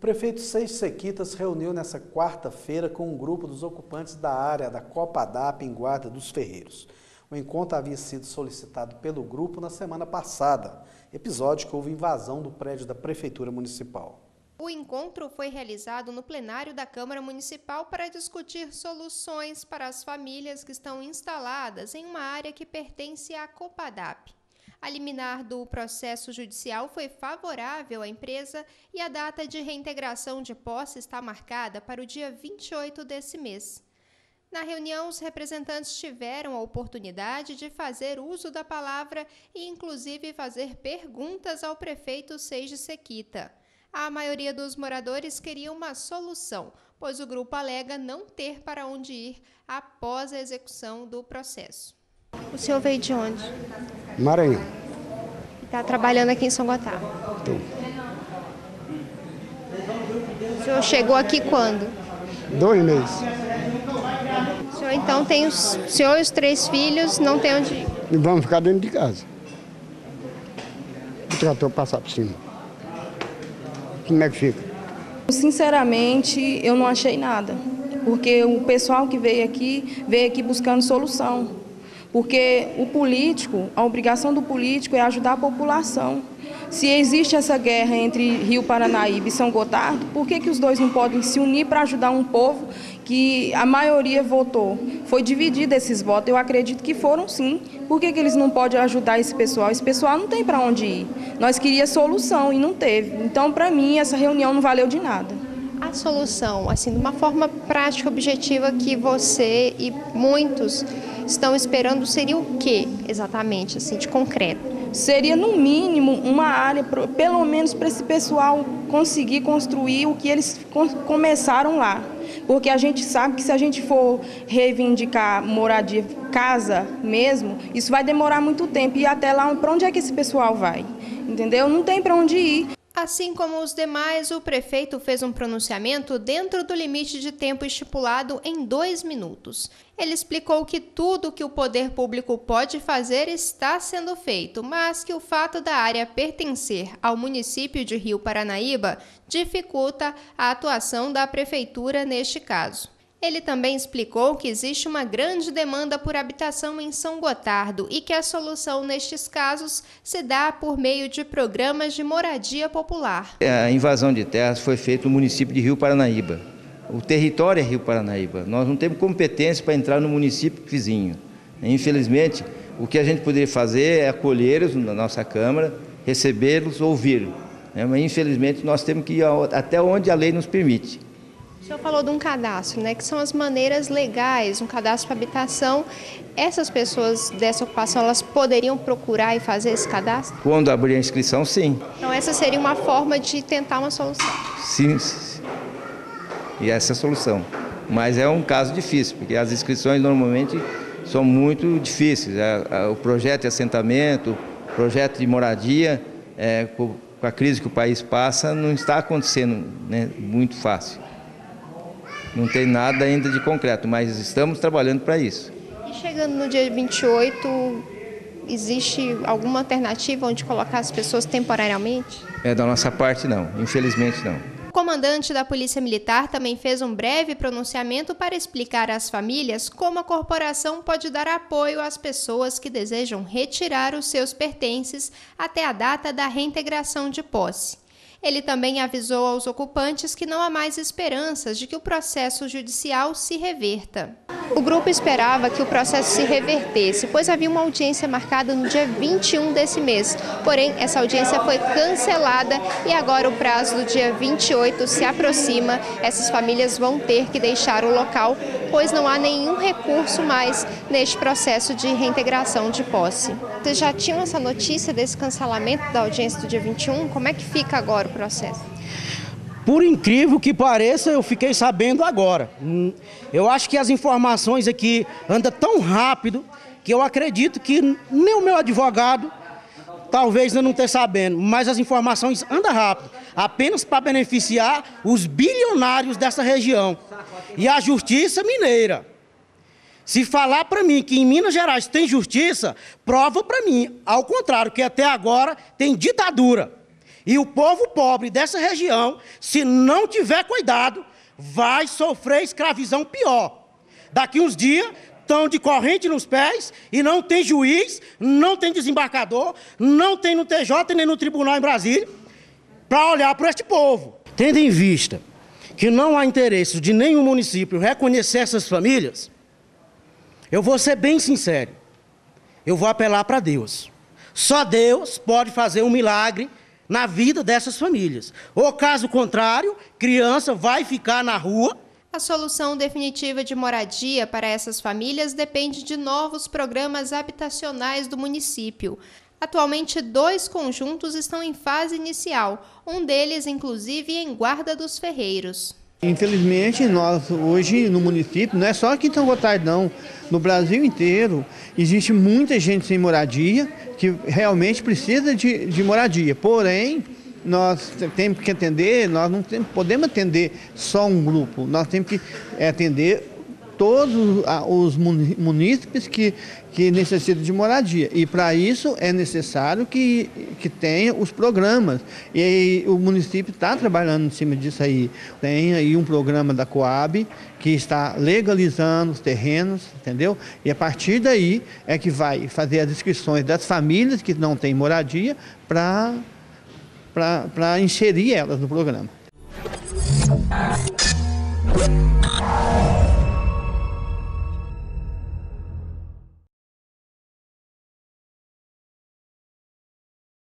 prefeito Seixas Sequitas reuniu nesta quarta-feira com um grupo dos ocupantes da área da Copadap em Guarda dos Ferreiros. O encontro havia sido solicitado pelo grupo na semana passada, episódio que houve invasão do prédio da Prefeitura Municipal. O encontro foi realizado no plenário da Câmara Municipal para discutir soluções para as famílias que estão instaladas em uma área que pertence à Copadap. A liminar do processo judicial foi favorável à empresa e a data de reintegração de posse está marcada para o dia 28 desse mês. Na reunião, os representantes tiveram a oportunidade de fazer uso da palavra e, inclusive, fazer perguntas ao prefeito Seixas Sequita. A maioria dos moradores queria uma solução, pois o grupo alega não ter para onde ir após a execução do processo. O senhor veio de onde? Maranhão. Está trabalhando aqui em São Gotardo? Estou. O senhor chegou aqui quando? 2 meses. O senhor então tem o senhor e os 3 filhos, não tem onde ir? E vamos ficar dentro de casa. O trator passar por cima. Como é que fica? Sinceramente, eu não achei nada. Porque o pessoal que veio aqui buscando solução. Porque o político, a obrigação do político é ajudar a população. Se existe essa guerra entre Rio Paranaíba e São Gotardo, por que os dois não podem se unir para ajudar um povo que a maioria votou? Foi dividido esses votos, eu acredito que foram sim. Por que eles não podem ajudar esse pessoal? Esse pessoal não tem para onde ir. Nós queríamos solução e não teve. Então, para mim, essa reunião não valeu de nada. A solução, assim, de uma forma prática, objetiva, que você e muitos estão esperando, seria o que exatamente, assim, de concreto? Seria, no mínimo, uma área, pelo menos para esse pessoal conseguir construir o que eles começaram lá. Porque a gente sabe que se a gente for reivindicar moradia, casa mesmo, isso vai demorar muito tempo. E até lá, para onde é que esse pessoal vai? Entendeu? Não tem para onde ir. Assim como os demais, o prefeito fez um pronunciamento dentro do limite de tempo estipulado em 2 minutos. Ele explicou que tudo que o poder público pode fazer está sendo feito, mas que o fato da área pertencer ao município de Rio Paranaíba dificulta a atuação da prefeitura neste caso. Ele também explicou que existe uma grande demanda por habitação em São Gotardo e que a solução nestes casos se dá por meio de programas de moradia popular. A invasão de terras foi feita no município de Rio Paranaíba. O território é Rio Paranaíba. Nós não temos competência para entrar no município vizinho. Infelizmente, o que a gente poderia fazer é acolhê-los na nossa Câmara, recebê-los, ouvir. Mas infelizmente nós temos que ir até onde a lei nos permite. O senhor falou de um cadastro, né, que são as maneiras legais, um cadastro para habitação. Essas pessoas dessa ocupação, elas poderiam procurar e fazer esse cadastro? Quando abrir a inscrição, sim. Então essa seria uma forma de tentar uma solução? Sim, e essa é a solução. Mas é um caso difícil, porque as inscrições normalmente são muito difíceis. O projeto de assentamento, o projeto de moradia, com a crise que o país passa, não está acontecendo, né, muito fácil. Não tem nada ainda de concreto, mas estamos trabalhando para isso. E chegando no dia 28, existe alguma alternativa onde colocar as pessoas temporariamente? Da nossa parte, não. Infelizmente, não. O comandante da Polícia Militar também fez um breve pronunciamento para explicar às famílias como a corporação pode dar apoio às pessoas que desejam retirar os seus pertences até a data da reintegração de posse. Ele também avisou aos ocupantes que não há mais esperanças de que o processo judicial se reverta. O grupo esperava que o processo se revertesse, pois havia uma audiência marcada no dia 21 desse mês. Porém, essa audiência foi cancelada e agora o prazo do dia 28 se aproxima. Essas famílias vão ter que deixar o local, pois não há nenhum recurso mais neste processo de reintegração de posse. Vocês já tinham essa notícia desse cancelamento da audiência do dia 21? Como é que fica agora o processo? Por incrível que pareça, eu fiquei sabendo agora. Eu acho que as informações aqui andam tão rápido que eu acredito que nem o meu advogado talvez não esteja sabendo, mas as informações andam rápido, apenas para beneficiar os bilionários dessa região e a justiça mineira. Se falar para mim que em Minas Gerais tem justiça, prova para mim, ao contrário, que até agora tem ditadura. E o povo pobre dessa região, se não tiver cuidado, vai sofrer escravidão pior. Daqui uns dias, estão de corrente nos pés e não tem juiz, não tem desembargador, não tem no TJ nem no tribunal em Brasília para olhar para este povo. Tendo em vista que não há interesse de nenhum município reconhecer essas famílias, eu vou ser bem sincero, eu vou apelar para Deus. Só Deus pode fazer um milagre na vida dessas famílias. Ou caso contrário, criança vai ficar na rua. A solução definitiva de moradia para essas famílias depende de novos programas habitacionais do município. Atualmente, 2 conjuntos estão em fase inicial, um deles, inclusive, em Guarda dos Ferreiros. Infelizmente, nós hoje no município, não é só aqui em São Gotardo não, no Brasil inteiro, existe muita gente sem moradia, que realmente precisa de moradia. Porém, nós temos que atender, nós não podemos atender só um grupo, nós temos que atender todos os munícipes que necessitam de moradia. E para isso é necessário que tenha os programas. E aí, o município está trabalhando em cima disso aí. Tem aí um programa da Coab que está legalizando os terrenos, entendeu? E a partir daí é que vai fazer as inscrições das famílias que não têm moradia para inserir elas no programa.